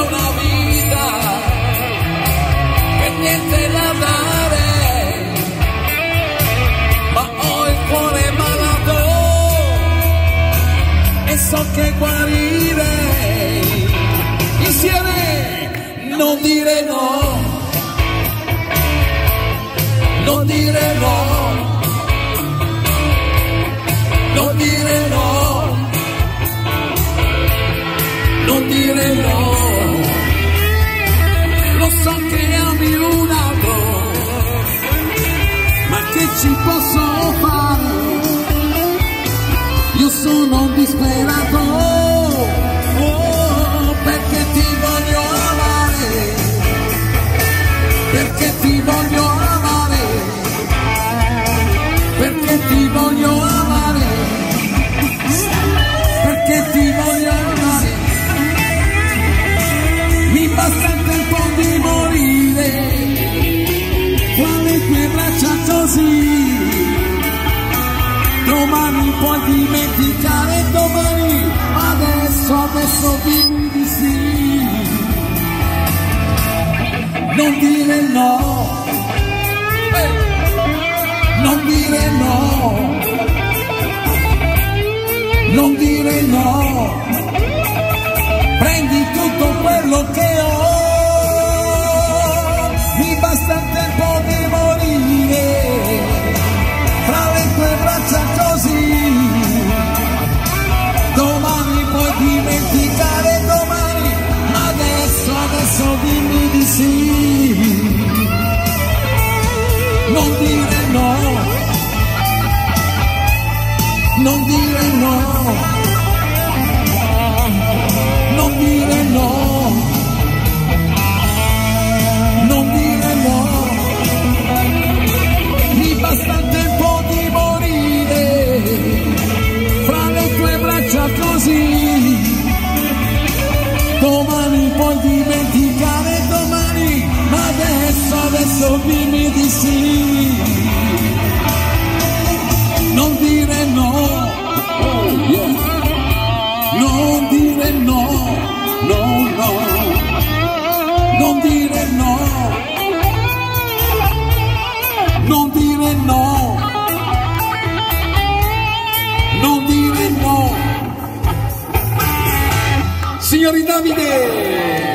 una vita per niente da dare, ma ho il cuore malato e so che guarirei. Insieme non dire no, non dire no, non dire no, non dire no. Lo so che ami un altro, ma che ci posso fare? Io sono disperato, perché ti voglio amare, perché ti voglio amare, perché ti voglio amare, perché ti voglio amare. Mi basta il tempo di morire tra le tue braccia così. Domani puoi dimenticare, domani, adesso dimmi di sì. Non dire no, non dire no, non dire no. Prendi tutto quello che ho, mi basta il tempo di morire fra le tue braccia così. Domani puoi dimenticare, domani, ma adesso dimmi di sì. Non dire no, non dire no, non dire no, non dire no. Mi basta il tempo di morire fra le tue braccia così. Domani puoi dimenticare, domani, ma adesso dimmi di sì. Non dire no, oh yeah. Non dire no, no, no, non dire no, non dire no, non dire no. Signori Davide!